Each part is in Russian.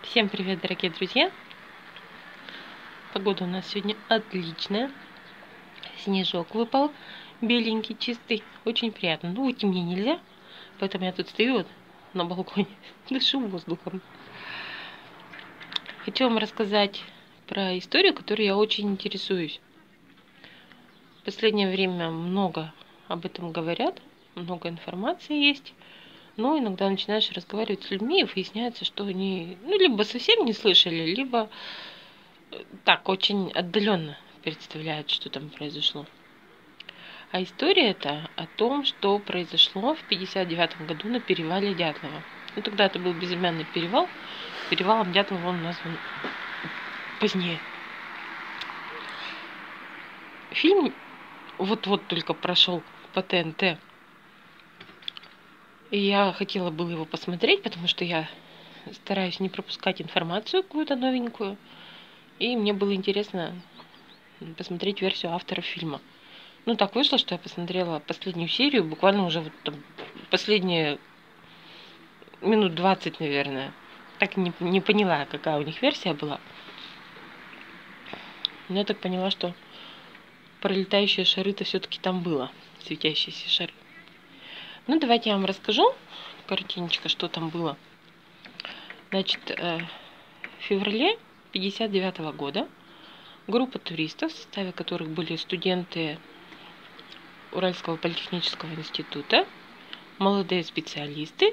Всем привет, дорогие друзья! Погода у нас сегодня отличная. Снежок выпал, беленький, чистый, очень приятно. Ну, уйти мне нельзя, поэтому я тут стою вот на балконе, дышу воздухом. Хочу вам рассказать про историю, которой я очень интересуюсь. В последнее время много об этом говорят, много информации есть. Но иногда начинаешь разговаривать с людьми, и выясняется, что они либо совсем не слышали, либо так очень отдаленно представляют, что там произошло. А история это о том, что произошло в 1959 году на перевале Дятлова. Ну, тогда это был безымянный перевал. Перевалом Дятлова он назван позднее. Фильм вот-вот только прошел по ТНТ. И я хотела было его посмотреть, потому что я стараюсь не пропускать информацию какую-то новенькую. И мне было интересно посмотреть версию авторов фильма. Ну, так вышло, что я посмотрела последнюю серию, буквально уже вот там последние минут 20, наверное. Так не поняла, какая у них версия была. Но я так поняла, что пролетающие шары-то все-таки там было. Светящиеся шары. Ну, давайте я вам расскажу коротенько, что там было. Значит, в феврале 1959 года группа туристов, в составе которых были студенты Уральского политехнического института, молодые специалисты,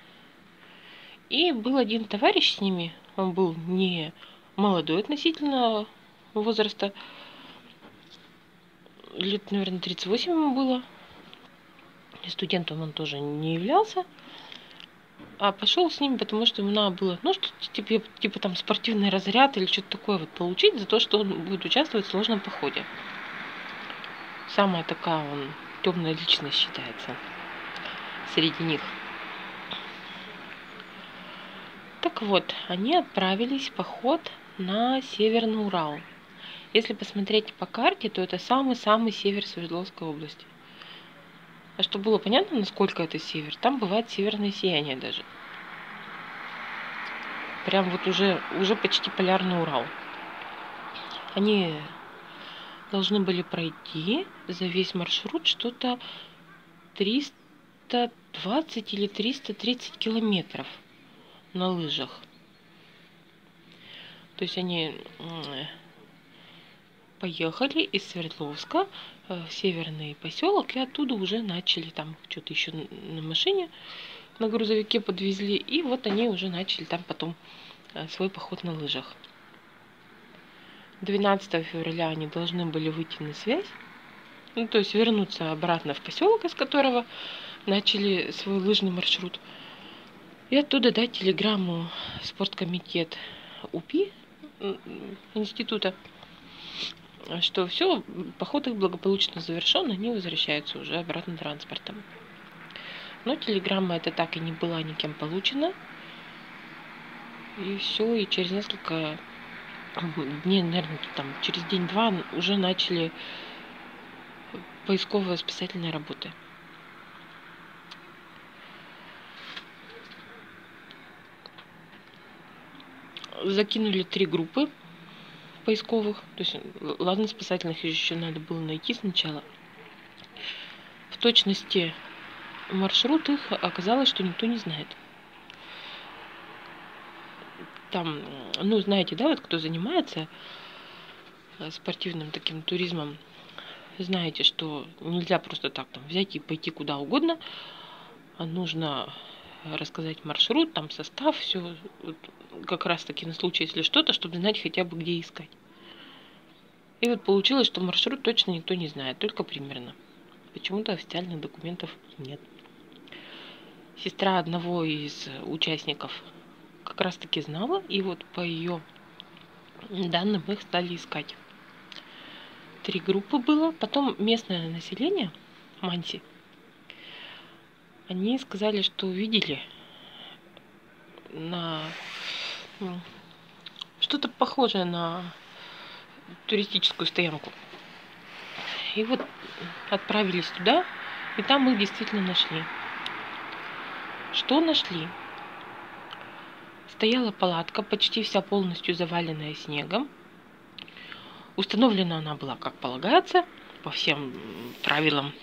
и был один товарищ с ними, он был не молодой относительно возраста, лет, наверное, 38 ему было, и студентом он тоже не являлся, а пошел с ними, потому что ему надо было, ну, что типа там спортивный разряд или что-то такое вот получить за то, что он будет участвовать в сложном походе. Самая такая он темная личность считается среди них. Так вот, они отправились в поход на Северный Урал. Если посмотреть по карте, то это самый-самый север Свердловской области. А чтобы было понятно, насколько это север, там бывает северное сияние даже. Прям вот уже почти полярный Урал. Они должны были пройти за весь маршрут что-то 320 или 330 километров на лыжах. То есть они поехали из Свердловска в северный поселок и оттуда уже начали там что-то еще на машине, на грузовике подвезли, и вот они уже начали там потом свой поход на лыжах. 12 февраля они должны были выйти на связь, ну, то есть вернуться обратно в поселок, из которого начали свой лыжный маршрут, и оттуда дать телеграмму в спорткомитет УПИ института, что все, поход их благополучно завершен, они возвращаются уже обратно транспортом. Но телеграмма эта так и не была никем получена. И все, и через несколько дней, наверное, там через день-два уже начали поисково-спасательные работы. Закинули 3 группы поисковых. То есть, ладно, спасательных еще надо было найти сначала. В точности маршрут их оказалось, что никто не знает. Там, ну, знаете, да, вот кто занимается спортивным таким туризмом, знаете, что нельзя просто так там взять и пойти куда угодно, а нужно рассказать маршрут, там состав, все, вот, как раз таки на случай, если что-то, чтобы знать хотя бы где искать. И вот получилось, что маршрут точно никто не знает, только примерно. Почему-то официальных документов нет. Сестра одного из участников как раз таки знала, и вот по ее данным их стали искать. 3 группы было. Потом местное население Манси, они сказали, что увидели на что-то похожее на туристическую стоянку. И вот отправились туда, и там их действительно нашли. Что нашли? стояла палатка, почти вся полностью заваленная снегом. Установлена она была, как полагается, по всем правилам.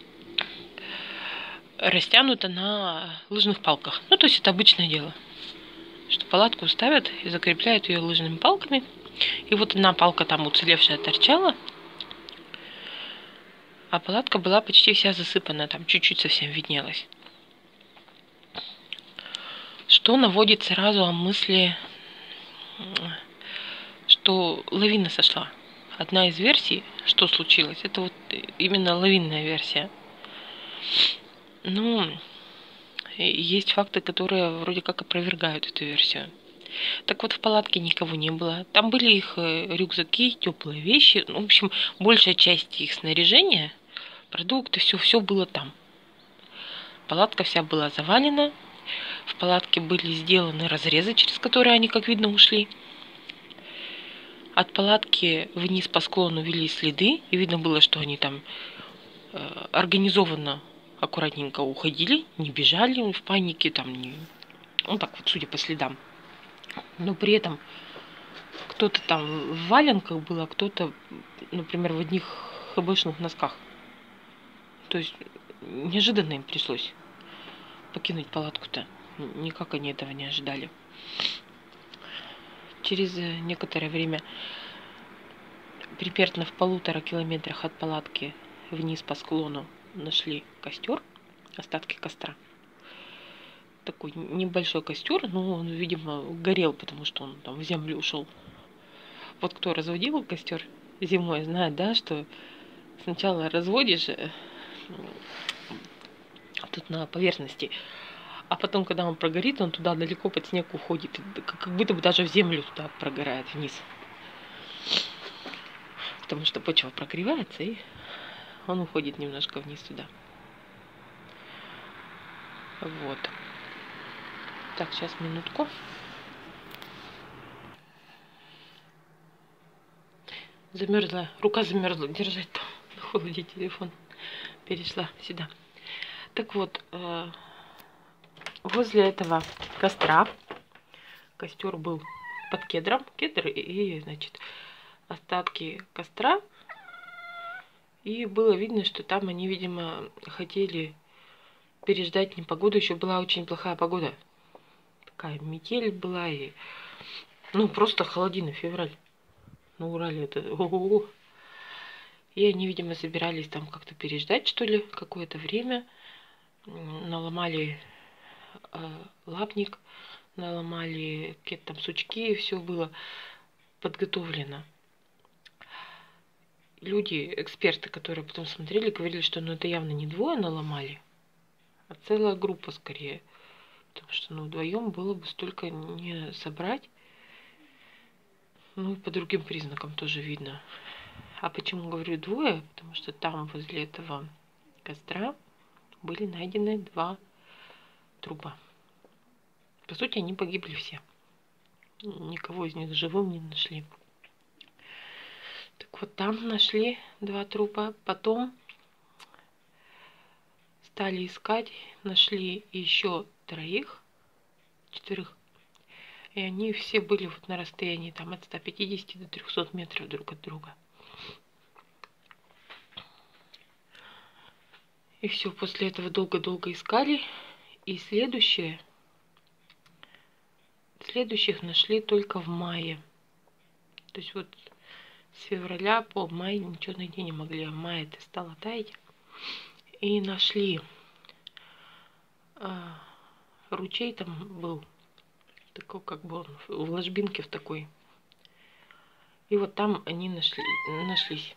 Растянута на лыжных палках. Ну, то есть это обычное дело, что палатку ставят и закрепляют ее лыжными палками. И вот одна палка там уцелевшая торчала, а палатка была почти вся засыпана, там чуть-чуть совсем виднелась. Что наводит сразу о мысли, что лавина сошла. Одна из версий, что случилось, это вот именно лавинная версия. Ну, есть факты, которые вроде как опровергают эту версию. Так вот, в палатке никого не было. Там были их рюкзаки, теплые вещи. Ну, в общем, большая часть их снаряжения, продукты, все было там. Палатка вся была завалена. В палатке были сделаны разрезы, через которые они, как видно, ушли. От палатки вниз по склону вели следы. И видно было, что они там организованно, аккуратненько уходили, не бежали в панике, там не... Ну так вот, судя по следам. Но при этом кто-то там в валенках был, а кто-то, например, в одних хэбэшных носках. То есть неожиданно им пришлось покинуть палатку-то. Никак они этого не ожидали. Через некоторое время, примерно в 1,5 километрах от палатки вниз по склону, нашли костер, остатки костра. Такой небольшой костер, но он, видимо, горел, потому что он там в землю ушел. Вот кто разводил костер зимой, знает, да, что сначала разводишь тут на поверхности, а потом, когда он прогорит, он туда далеко под снег уходит, как будто бы даже в землю туда прогорает вниз. Потому что почва прогревается, и он уходит немножко вниз туда. Вот. Так, сейчас минутку. Замерзла, рука замерзла держать там на холоде телефон. Перешла сюда. Так вот, возле этого костра, костер был под кедром, кедр и, значит, остатки костра. И было видно, что там они, видимо, хотели переждать непогоду. Еще была очень плохая погода. Такая метель была и, ну, просто холодина, февраль. На Урале это ого-го. И они, видимо, собирались там как-то переждать, что ли, какое-то время. Наломали лапник, наломали какие-то там сучки, и все было подготовлено. Люди, эксперты, которые потом смотрели, говорили, что ну это явно не двое наломали, а целая группа скорее. Потому что ну вдвоем было бы столько не собрать. Ну и по другим признакам тоже видно. А почему говорю двое? Потому что там возле этого костра были найдены 2 трупа. По сути, они погибли все. Никого из них живым не нашли. Так вот, там нашли 2 трупа. Потом стали искать, нашли еще 3, 4. И они все были вот на расстоянии там от 150 до 300 метров друг от друга. И все, после этого долго-долго искали. И следующих нашли только в мае. То есть вот с февраля по май ничего найти не могли. А в мае это стало таять. И нашли ручей там был. Такой, как бы он в ложбинке в такой. И вот там они нашлись.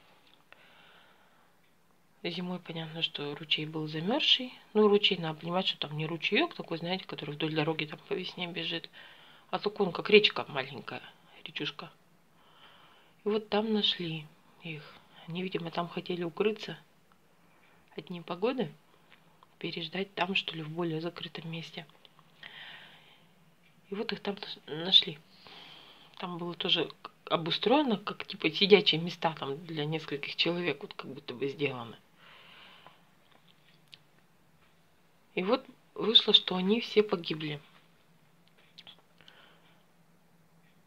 Зимой понятно, что ручей был замерзший. Ну, ручей, надо понимать, что там не ручеек такой, знаете, который вдоль дороги там по весне бежит. А только он как речка маленькая, речушка. И вот там нашли их. Они, видимо, там хотели укрыться от непогоды, переждать там, что ли, в более закрытом месте. И вот их там нашли. Там было тоже обустроено, как типа сидячие места там для нескольких человек, вот как будто бы сделаны. И вот вышло, что они все погибли.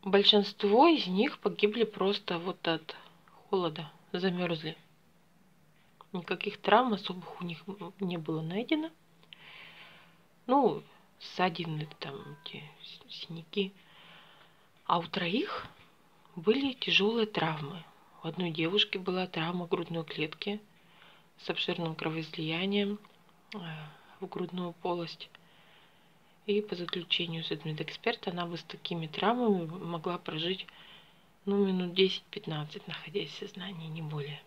большинство из них погибли просто вот от холода, замерзли. Никаких травм особых у них не было найдено. Ну, ссадины, там, эти синяки. А у троих были тяжелые травмы. У одной девушки была травма грудной клетки с обширным кровоизлиянием в грудную полость. И по заключению судмедэксперта, она бы с такими травмами могла прожить минут 10-15, находясь в сознании, не более.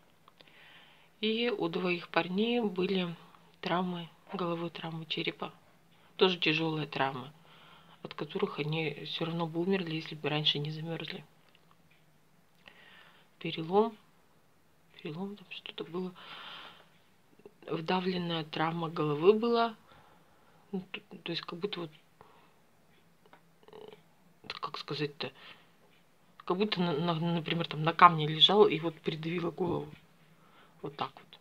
И у двоих парней были травмы головы, травмы черепа. Тоже тяжелые травмы, от которых они все равно бы умерли, если бы раньше не замерзли. Перелом, там что-то было. Вдавленная травма головы была. То есть как будто вот, как сказать-то, как будто, например, там на камне лежал и вот придавило голову. Вот так вот.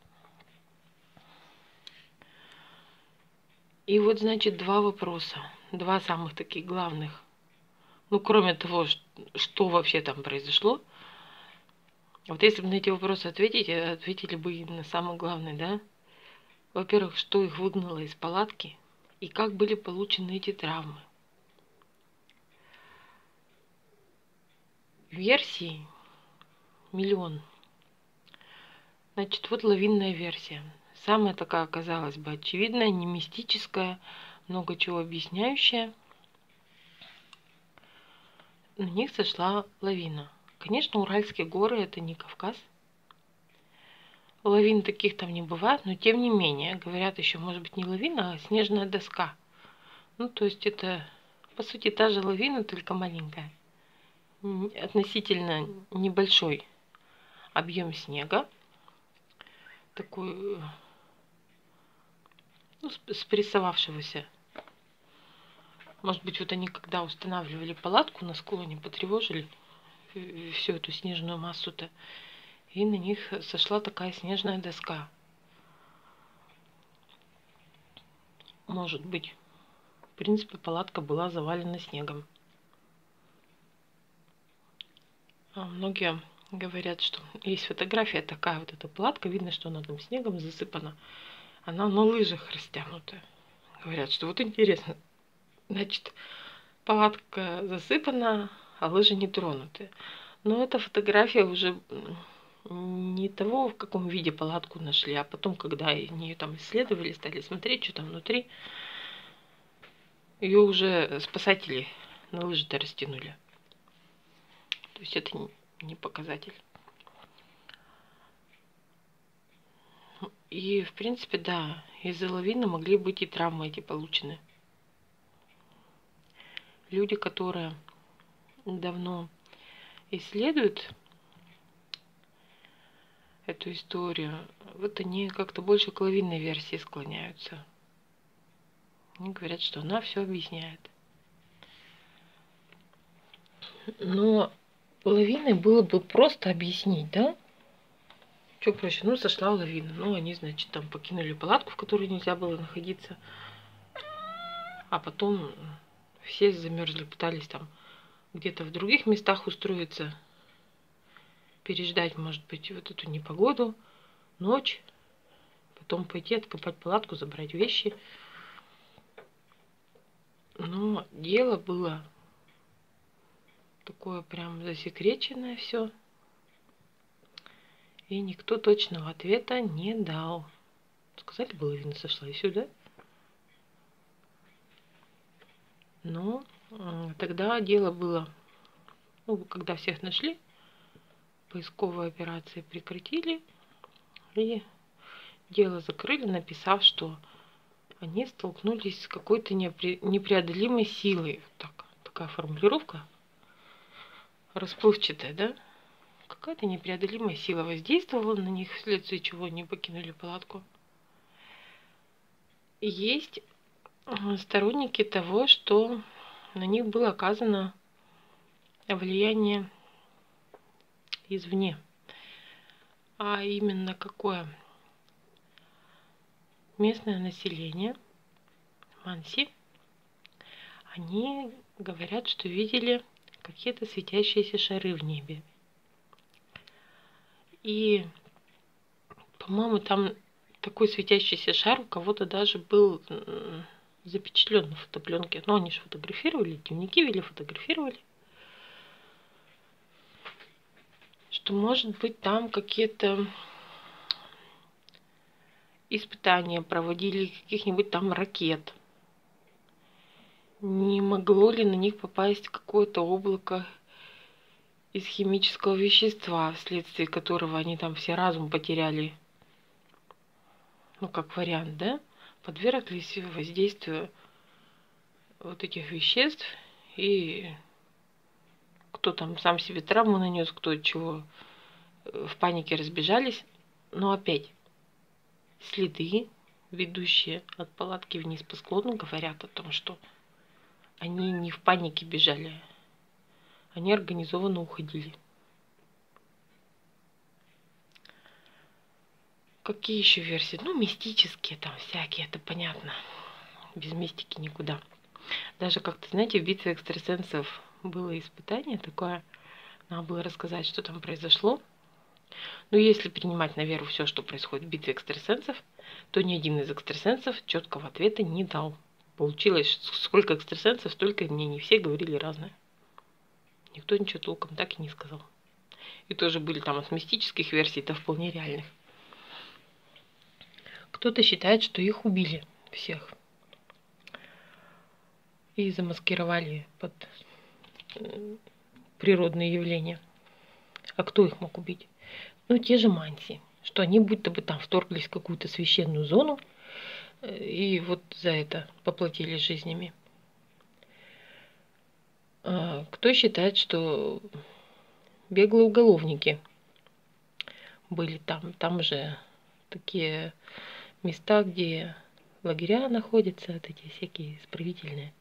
И вот, значит, два вопроса. Два самых таких главных. Ну, кроме того, что вообще там произошло. Вот если бы на эти вопросы ответили бы и на самый главный, да? Во-первых, что их выгнало из палатки и как были получены эти травмы. Версий миллион. Значит, вот лавинная версия. Самая такая, казалось бы, очевидная, не мистическая, много чего объясняющая. На них сошла лавина. Конечно, Уральские горы – это не Кавказ. Лавин таких там не бывает, но тем не менее, говорят еще, может быть, не лавина, а снежная доска. Ну, то есть это, по сути, та же лавина, только маленькая. Относительно небольшой объем снега. Такой, ну, спрессовавшегося. Может быть, вот они, когда устанавливали палатку на склоне, потревожили всю эту снежную массу-то, и на них сошла такая снежная доска. Может быть. В принципе, палатка была завалена снегом. А многие говорят, что есть фотография такая, вот эта палатка, видно, что она там снегом засыпана. Она на лыжах растянута. Говорят, что вот интересно, значит, палатка засыпана, а лыжи не тронуты. Но эта фотография уже не того, в каком виде палатку нашли, а потом, когда ее там исследовали, стали смотреть, что там внутри, ее уже спасатели на лыжи-то растянули. То есть это не показатель. И, в принципе, да, из-за лавины могли быть и травмы эти получены. Люди, которые давно исследуют эту историю, вот они как-то больше к лавинной версии склоняются. Они говорят, что она все объясняет. Но лавиной было бы просто объяснить, да? Что проще? Ну, сошла лавина. Ну, они, значит, там покинули палатку, в которой нельзя было находиться. А потом все замерзли, пытались там где-то в других местах устроиться, переждать, может быть, вот эту непогоду, ночь, потом пойти откопать палатку, забрать вещи. Но дело было такое прям засекреченное все. И никто точного ответа не дал. Сказали бы, лавина сошла и сюда. Но тогда дело было, ну, когда всех нашли, поисковые операции прекратили и дело закрыли, написав, что они столкнулись с какой-то непреодолимой силой. Такая формулировка расплывчатая, да? Какая-то непреодолимая сила воздействовала на них, вследствие чего они покинули палатку. И есть сторонники того, что на них было оказано влияние извне. А именно какое? Местное население Манси, они говорят, что видели какие-то светящиеся шары в небе. И, по-моему, там такой светящийся шар у кого-то даже был запечатлен на фотопленке. Но они же фотографировали, дневники вели, фотографировали. Что, может быть, там какие-то испытания проводили каких-нибудь там ракет. Не могло ли на них попасть какое-то облако из химического вещества, вследствие которого они там все разум потеряли? Ну, как вариант, да? Подверглись воздействию вот этих веществ, и кто там сам себе травму нанес, кто чего, в панике разбежались. Но опять, следы, ведущие от палатки вниз по склону, говорят о том, что они не в панике бежали, они организованно уходили. Какие еще версии? Ну, мистические там всякие, это понятно. Без мистики никуда. Даже как-то, знаете, в битве экстрасенсов было испытание такое. Надо было рассказать, что там произошло. Но если принимать на веру все, что происходит в битве экстрасенсов, то ни один из экстрасенсов четкого ответа не дал. Получилось, сколько экстрасенсов, столько мнений. Все говорили разное. Никто ничего толком так и не сказал. И тоже были там от мистических версий до вполне реальных. Кто-то считает, что их убили всех. И замаскировали под природные явления. А кто их мог убить? Ну, те же мантии. Что они будто бы там вторглись в какую-то священную зону и вот за это поплатились жизнями. Кто считает, что беглые уголовники были там. Там же такие места, где лагеря находятся, вот эти всякие исправительные.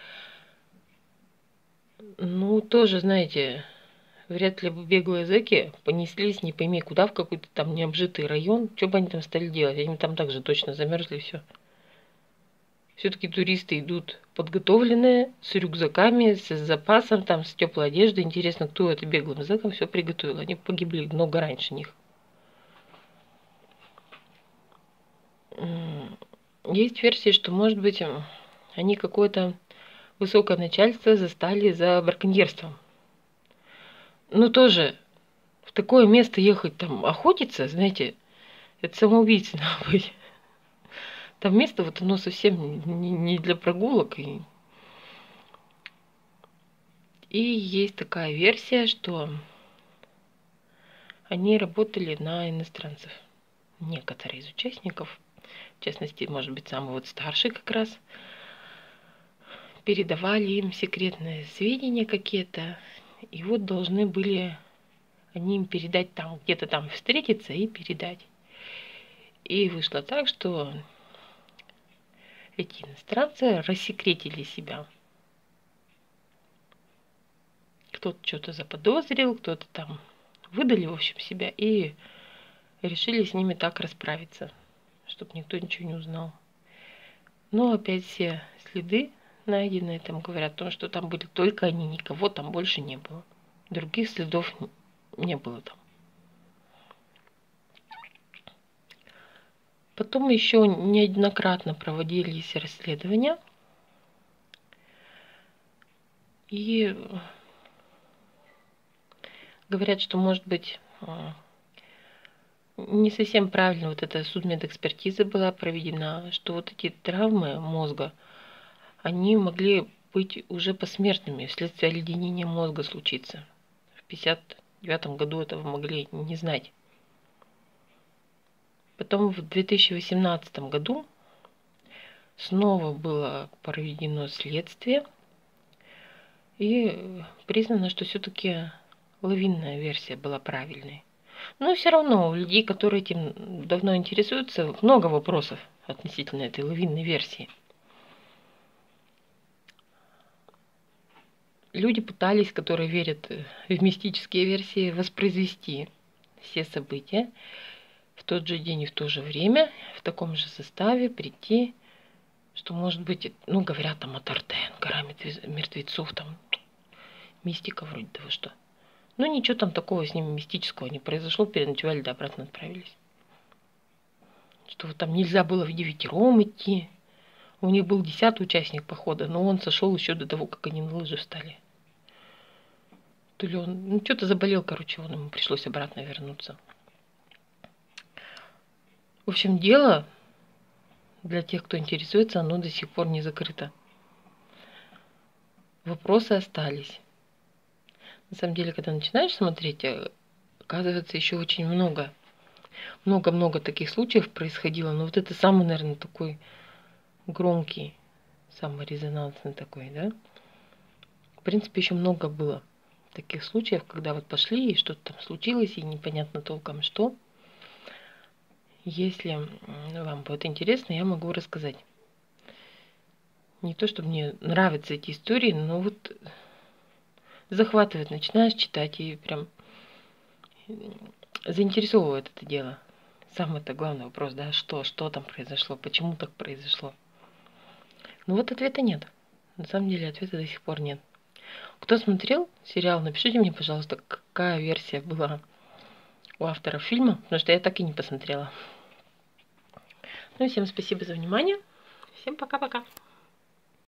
Ну, тоже, знаете, вряд ли бы беглые зэки понеслись не пойми куда, в какой-то там необжитый район. Что бы они там стали делать? Они там также точно замерзли, все. Все-таки туристы идут подготовленные, с рюкзаками, с запасом, там, с теплой одеждой. Интересно, кто это беглым зэкам все приготовил? Они погибли много раньше них. Есть версия, что, может быть, они какое-то высокое начальство застали за браконьерством. Но тоже в такое место ехать, там, охотиться, знаете, это самоубийца надо быть. Там место, вот оно совсем не для прогулок. И есть такая версия, что они работали на иностранцев. Некоторые из участников, в частности, может быть, самый вот старший как раз, передавали им секретные сведения какие-то. И вот должны были они им передать там, где-то там встретиться и передать. И вышло так, что эти иностранцы рассекретили себя. Кто-то что-то заподозрил, кто-то там выдали, в общем, себя и решили с ними так расправиться, чтобы никто ничего не узнал. Но опять все следы найденные там говорят о том, что там были только они, никого там больше не было. Других следов не было там. Потом еще неоднократно проводились расследования. И говорят, что, может быть, не совсем правильно вот эта судмедэкспертиза была проведена, что вот эти травмы мозга, они могли быть уже посмертными, вследствие оледенения мозга случиться. В 1959 году этого могли не знать. Потом в 2018 году снова было проведено следствие, и признано, что все-таки лавинная версия была правильной. Но все равно у людей, которые этим давно интересуются, много вопросов относительно этой лавинной версии. Люди пытались, которые верят в мистические версии, воспроизвести все события в тот же день и в то же время, в таком же составе прийти, что, может быть, ну, говорят там о Тартен, гора мертвецов, там Мистика вроде того, что. Ну, ничего там такого с ними мистического не произошло. Переночевали, да обратно отправились. Что вот там нельзя было в девятером идти. У них был 10-й участник похода, но он сошел еще до того, как они на лыжи встали. То ли он, ну, что-то заболел, короче, ему пришлось обратно вернуться. В общем, дело, для тех, кто интересуется, оно до сих пор не закрыто. Вопросы остались. На самом деле, когда начинаешь смотреть, оказывается, еще очень много таких случаев происходило. Но вот это самый, наверное, такой громкий, самый резонансный такой, да. В принципе, еще много было таких случаев, когда вот пошли, и что-то там случилось, и непонятно толком что. Если вам будет интересно, я могу рассказать. Не то, что мне нравятся эти истории, но вот захватывает, начинаешь читать и прям заинтересовывает это дело. Самый это главный вопрос, да, что там произошло, почему так произошло. Ну вот ответа нет. На самом деле ответа до сих пор нет. Кто смотрел сериал, напишите мне, пожалуйста, какая версия была у авторов фильма, потому что я так и не посмотрела. Ну и всем спасибо за внимание. Всем пока-пока.